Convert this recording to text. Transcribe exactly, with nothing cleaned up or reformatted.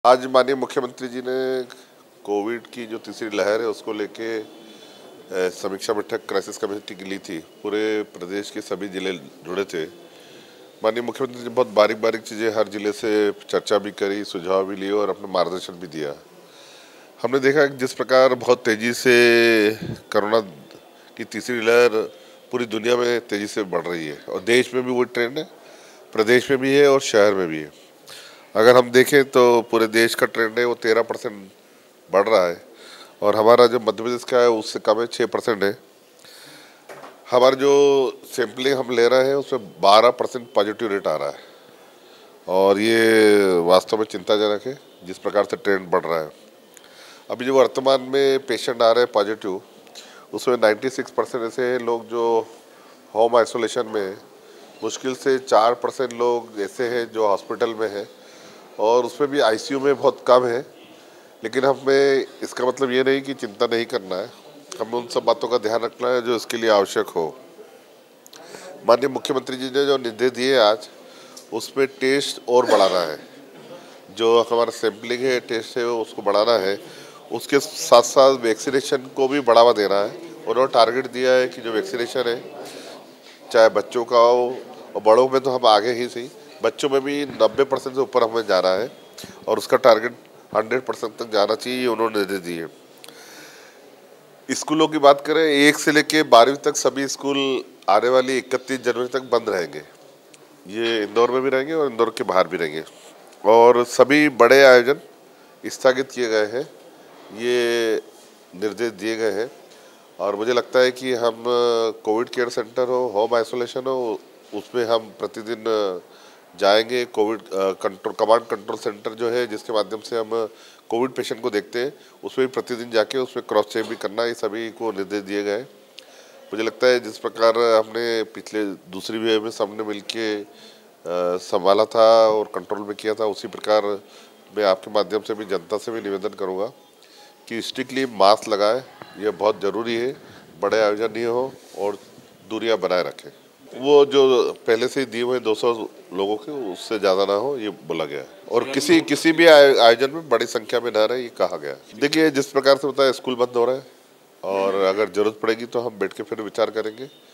आज माननीय मुख्यमंत्री जी ने कोविड की जो तीसरी लहर है उसको लेके अ, समीक्षा बैठक क्राइसिस कमेटी की ली थी। पूरे प्रदेश के सभी जिले जुड़े थे। माननीय मुख्यमंत्री जी ने बहुत बारीक बारीक चीज़ें हर जिले से चर्चा भी करी, सुझाव भी लिए और अपना मार्गदर्शन भी दिया। हमने देखा कि जिस प्रकार बहुत तेज़ी से कोरोना की तीसरी लहर पूरी दुनिया में तेज़ी से बढ़ रही है और देश में भी वो ट्रेंड है, प्रदेश में भी है और शहर में भी है। अगर हम देखें तो पूरे देश का ट्रेंड है वो तेरह परसेंट बढ़ रहा है और हमारा जो मध्य प्रदेश का है उससे कम है, छः परसेंट है। हमारा जो सैम्पलिंग हम ले रहे हैं उसमें बारह परसेंट पॉजिटिव रेट आ रहा है और ये वास्तव में चिंताजनक है जिस प्रकार से ट्रेंड बढ़ रहा है। अभी जो वर्तमान में पेशेंट आ रहे हैं पॉजिटिव, उसमें छियानवे परसेंट ऐसे लोग जो होम आइसोलेशन में हैं, मुश्किल से चार परसेंट लोग ऐसे हैं जो हॉस्पिटल में हैं और उसमें भी आईसीयू में बहुत कम है। लेकिन हमें इसका मतलब ये नहीं कि चिंता नहीं करना है, हमें उन सब बातों का ध्यान रखना है जो इसके लिए आवश्यक हो। माननीय मुख्यमंत्री जी ने जो निर्देश दिए आज, उसमें टेस्ट और बढ़ाना है। जो हमारा सैम्पलिंग है, टेस्ट है, उसको बढ़ाना है। उसके साथ साथ वैक्सीनेशन को भी बढ़ावा देना है। उन्होंने टारगेट दिया है कि जो वैक्सीनेशन है, चाहे बच्चों का हो और बड़ों में तो हम आगे ही सही, बच्चों में भी नब्बे परसेंट से ऊपर हमें जाना है और उसका टारगेट हंड्रेड परसेंट तक जाना चाहिए, उन्होंने निर्देश दिए। स्कूलों की बात करें, एक से लेके बारहवीं तक सभी स्कूल आने वाली इकतीस जनवरी तक बंद रहेंगे। ये इंदौर में भी रहेंगे और इंदौर के बाहर भी रहेंगे और सभी बड़े आयोजन स्थगित किए गए हैं, ये निर्देश दिए गए हैं। और मुझे लगता है कि हम कोविड केयर सेंटर हो, होम आइसोलेशन हो, उसमें हम प्रतिदिन जाएंगे। Covid control command control centre जो है जिसके माध्यम से हम कोविड पेशेंट को देखते हैं, उसमें भी प्रतिदिन जाके उसमें क्रॉस चेक भी करना, ये सभी को निर्देश दिए गए। मुझे लगता है जिस प्रकार हमने पिछले दूसरी वेव में सबने मिलके संभाला था और कंट्रोल में किया था, उसी प्रकार मैं आपके माध्यम से भी जनता से भी निवेदन करूँगा कि स्ट्रिक्टली मास्क लगाएं, यह बहुत ज़रूरी है। बड़े आयोजन नहीं हो और दूरियां बनाए रखें। वो जो पहले से ही दिए हुए दो सौ लोगों के, उससे ज़्यादा ना हो, ये बोला गया है। और किसी किसी भी आयोजन में बड़ी संख्या में ना रहे, ये कहा गया है। देखिए, जिस प्रकार से बताया, स्कूल बंद हो रहा है और अगर ज़रूरत पड़ेगी तो हम बैठ के फिर विचार करेंगे।